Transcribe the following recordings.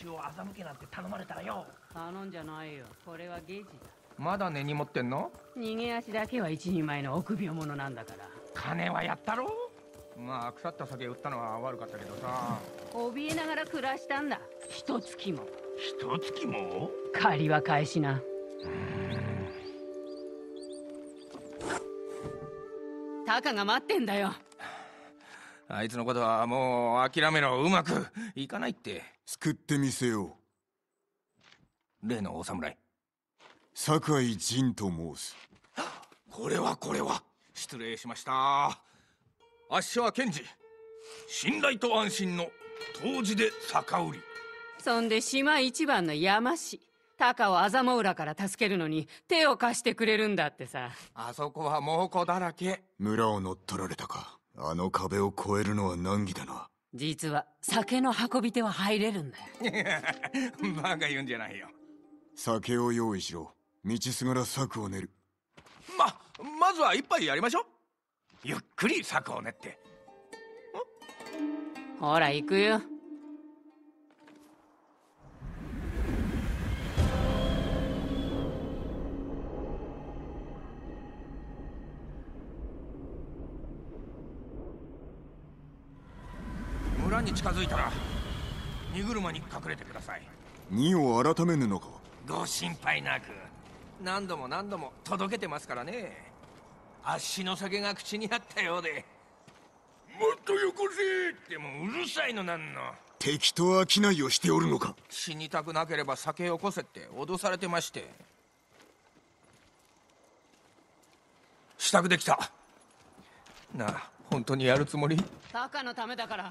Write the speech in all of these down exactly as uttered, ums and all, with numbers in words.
衆を欺けなんて頼まれたらよ。 頼んじゃないよ、これはゲージだ。 まだ根に持ってんの？ 逃げ足だけは一人前の臆病者なんだから。 金はやったろ。まあ腐った酒売ったのは悪かったけどさ。 怯えながら暮らしたんだ、一月も。 一月も？ 借りは返しな。タカが待ってんだよ。 あいつのことはもう諦めろ。うまくいかないって。 救ってみせよう。例のお侍、 酒井仁と申す。 これはこれは失礼しました。あっしは検事、信頼と安心の当時で酒売り。 そんで島一番の山師、タカをアザモウラから助けるのに手を貸してくれるんだってさ。 あそこは猛虎だらけ。 村を乗っ取られたか。あの壁を越えるのは難儀だな。 実は酒の運び手は入れるんだよ。 バカ言うんじゃないよ。 酒を用意しろ。道すがら策を練る。 ままずは一杯やりましょう。ゆっくり策を練って。 ほら行くよ。 村に近づいたら荷車に隠れてください。 荷を改めぬのか。 ご心配なく。何度も何度も届けてますからね。あっしの酒が口にあったようで。もっとよこせってもうるさいのなんの。 敵と商いをしておるのか。 死にたくなければ酒よこせって脅されてまして。支度できた。なあ、本当にやるつもり？ タカのためだから。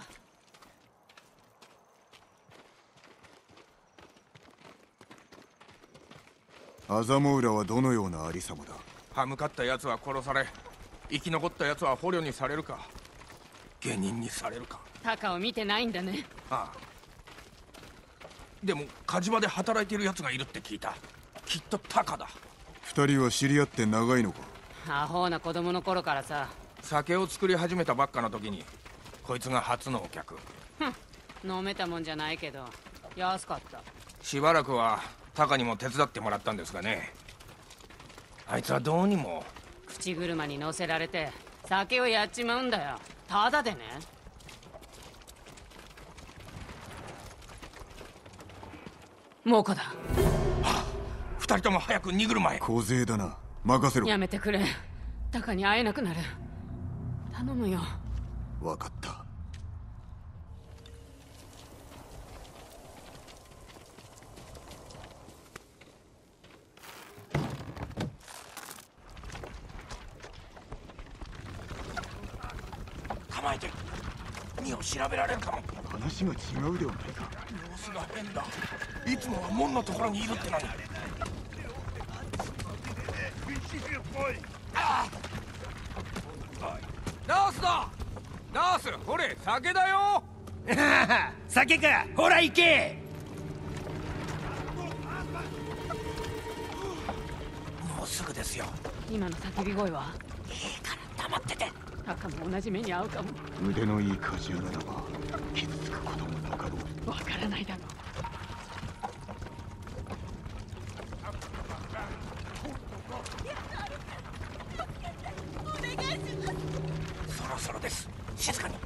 アザモウラはどのようなありさまだ。 歯向かった奴は殺され、生き残った奴は捕虜にされるか下人にされるか。 タカを見てないんだね。 ああ。でも火事場で働いている奴がいるって聞いた。きっとタカだ。 二人は知り合って長いのか。 アホな子供の頃からさ。 酒を作り始めたばっかの時にこいつが初のお客。 ふん、飲めたもんじゃないけど安かった。 しばらくはタカにも手伝ってもらったんですがね。あいつはどうにも。 口車に乗せられて酒をやっちまうんだよ。ただでね。猛虎だ。はあ、二人とも早く荷車へ。 小勢だな、任せろ。 やめてくれ。タカに会えなくなる。頼むよ。 分かった。 構えて。荷を調べられるかも。 話が違うではないか。 様子が変だ。いつもは門のところにいるってのに。ああ、ナースだ。ナース、ほれ酒だよ。 酒か。ほら行け。 もうすぐですよ。 今の叫び声は。 いいから黙ってて。 タカも同じ目に遭うかも。 腕のいい鍛冶屋ならば傷つくこともなかろう。 わからないだろう。 そろそろです。静かに。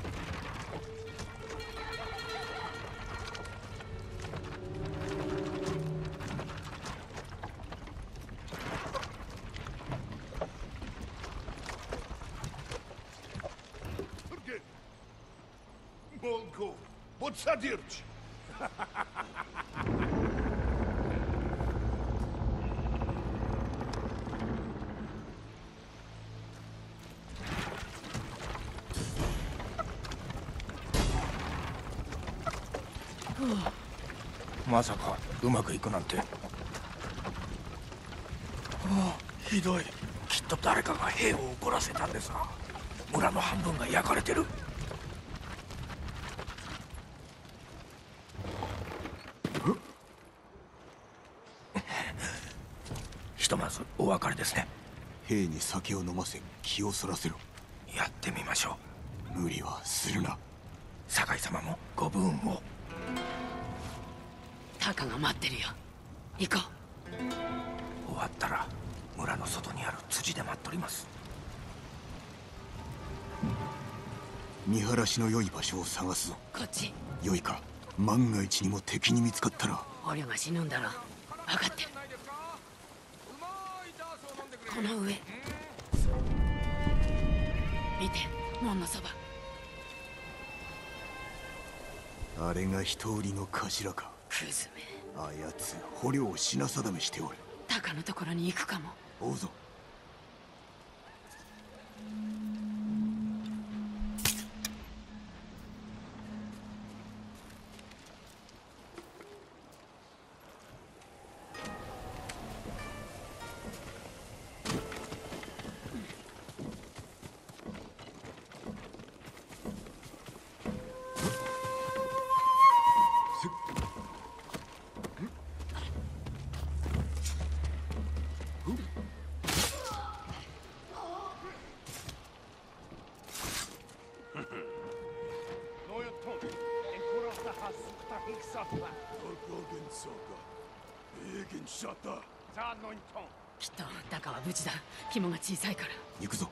Molko, podsadzić! まさかうまくいくなんて。ああ、ひどい。きっと誰かが兵を怒らせたんですが、村の半分が焼かれてる。ひとまずお別れですね。 兵に酒を飲ませ気をそらせろ。 やってみましょう。無理はするな。 酒井様もご武運を。 タカが待ってるよ。行こ終わったら村の外にある辻で待っとります。 見晴らしの良い場所を探すぞ。 う。こっち。 良いか、万が一にも敵に見つかったら。 俺が死ぬんだろ。分かってる。この上。見て、門のそば。 あれが一売りの頭か。 クズめ。 あやつ捕虜を品定めしておる。 タカのところに行くかも。 追うぞ。 きっとタカは無事だ。肝が小さいから。 行くぞ。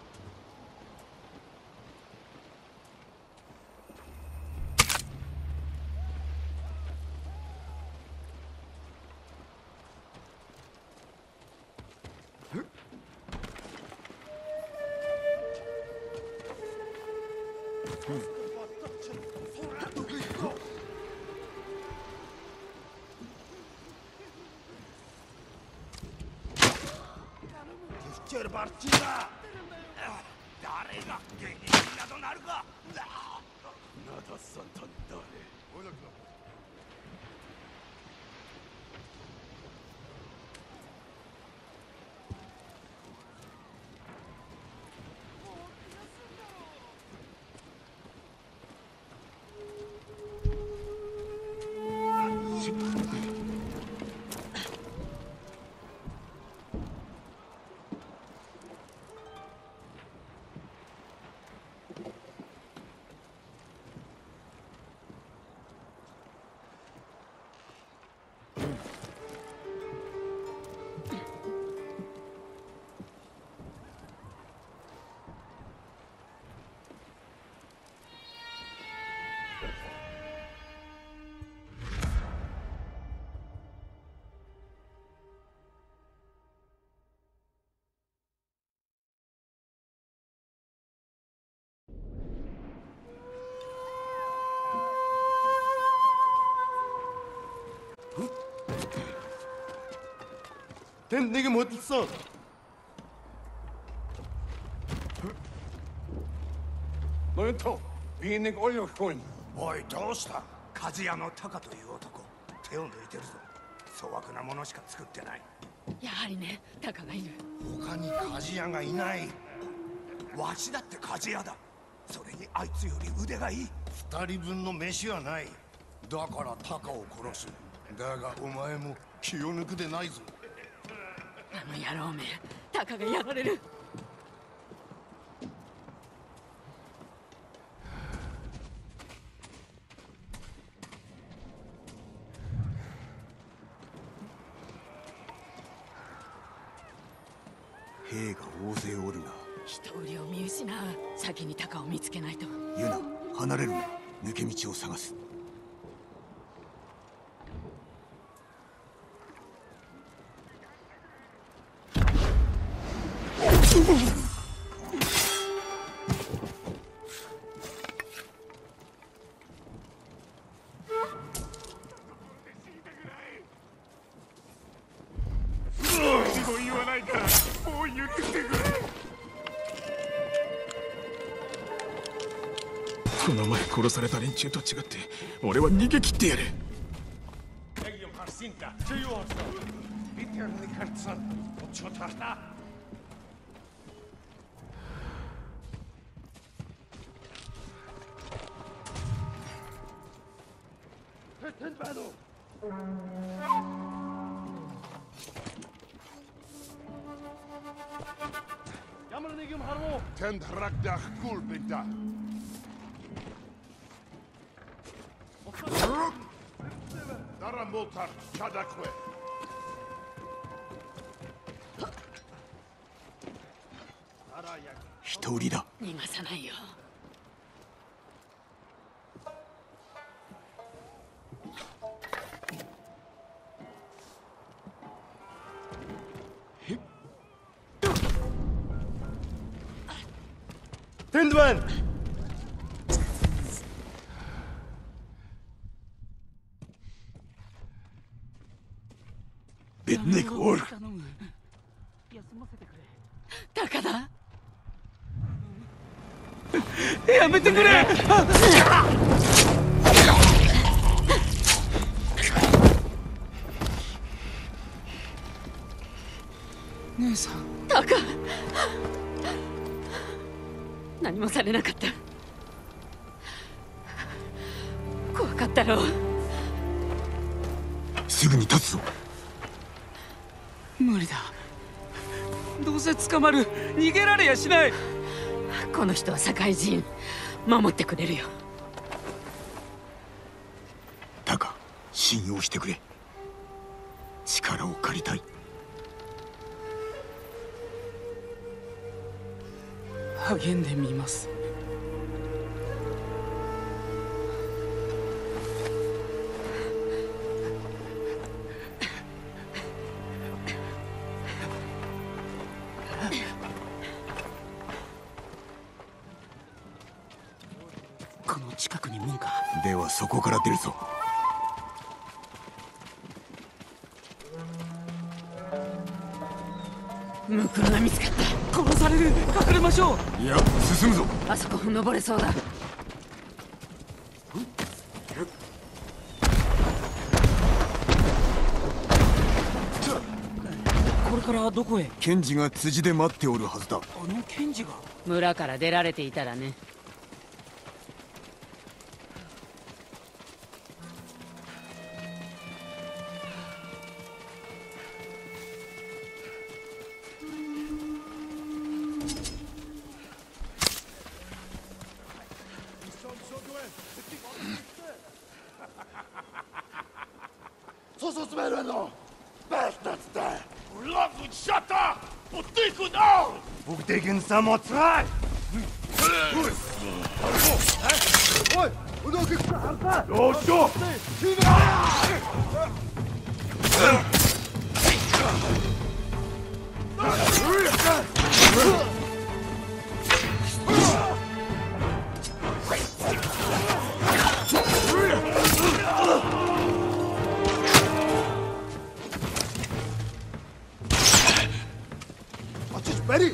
誰が芸人などなるか。ナダサタ誰。걘 내게 뭐 했어? 너희 또 비행기 올려놓고 있는. おい、どうした？鍛冶屋のタカという男、手を抜いてるぞ。粗悪なものしか作ってない。 やはりね、タカがいる。 他に鍛冶屋がいない。わしだって鍛冶屋だ。それにあいつより腕がいい。 二人分の飯はない。だからタカを殺す。だがお前も気を抜くでないぞ。 あの野郎め、タカがやられる。 兵が大勢おるな。 人売りを見失う。先にタカを見つけないと。 ユナ、離れるな。抜け道を探す。 言わないからもう許してくれ。 この前殺された連中と違って俺は逃げ切ってやる。 Ten rakdag kulpinta. 一人だ。 逃がさないよ。 Tindman! Bednik or! 高田、 やめてくれ。姉さん。 タカ、何もされなかった。怖かったろう。 すぐに立つぞ。 無理だ。どうせ捕まる。逃げられやしない。 この人は社会人、守ってくれるよ。 タカ、信用してくれ。力を借りたい。 励んでみます。この近くに門か。 ではそこから出るぞ。 ムクロが見つかった。 殺される。隠れましょう。 いや、進むぞ。 あそこ登れそうだ。 これからどこへ。 検事が辻で待っておるはずだ。 あの検事が。 村から出られていたらね。 Tegen Samotraj! Ой! Удоки! Дочо! Ready?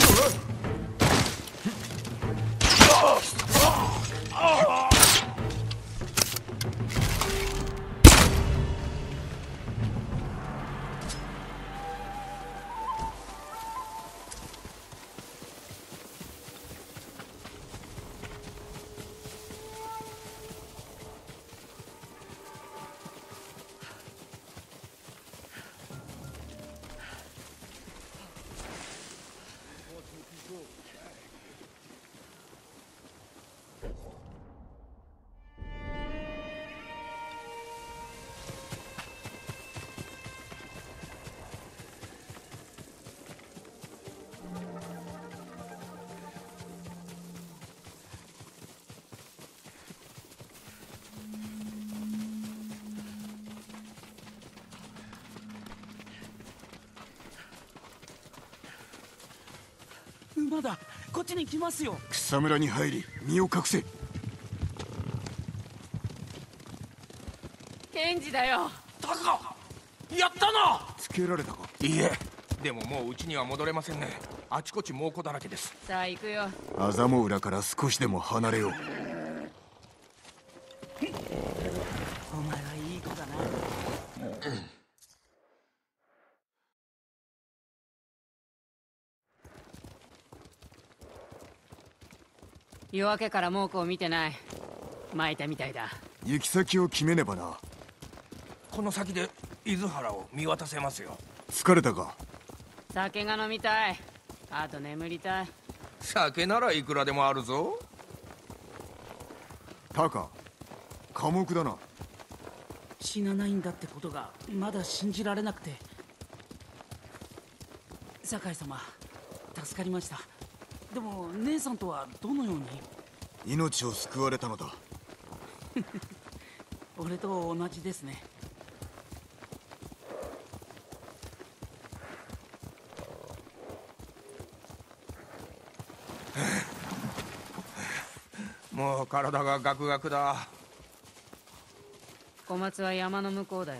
馬だ。こっちに来ますよ。 草むらに入り身を隠せ。 検事だよ。 タカ、やったな。 つけられたか。 いいえ、でももう家には戻れませんね。あちこち猛虎だらけです。 さあ行くよ。 アザモ浦から少しでも離れよう。 お前はいい子だな。 夜明けから猛虎を見てない。巻いたみたいだ。 行き先を決めねばな。 この先で伊豆原を見渡せますよ。 疲れたか。 酒が飲みたい。あと眠りたい。 酒ならいくらでもあるぞ。 タカ、寡黙だな。 死なないんだってことがまだ信じられなくて。酒井様、助かりました。でも姉さんとはどのように？ 命を救われたのだ。 俺と同じですね。 もう体がガクガクだ。 小松は山の向こうだよ。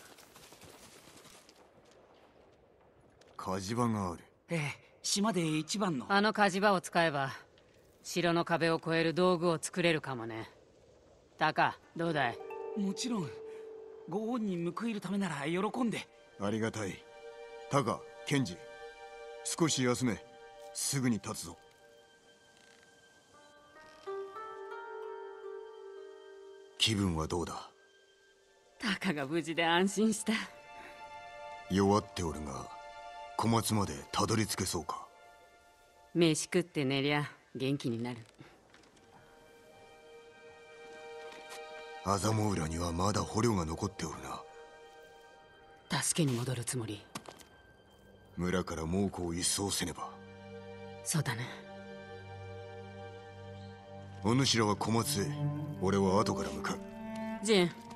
火事場がある。 ええ、島で一番の。 あの火事場を使えば城の壁を越える道具を作れるかもね。タカ、どうだい？ もちろんご恩に報いるためなら喜んで。 ありがたい。タカ、ケンジ、少し休め。すぐに立つぞ。気分はどうだ？ タカが無事で安心した。 弱っておるが小松までたどり着けそうか？ 飯食って寝りゃ元気になる。 麻モ浦にはまだ捕虜が残っておるな。 助けに戻るつもり？ 村から猛虎を一掃せねば。 そうだね。 お主らは小松へ、俺は後から向かう。 ジン、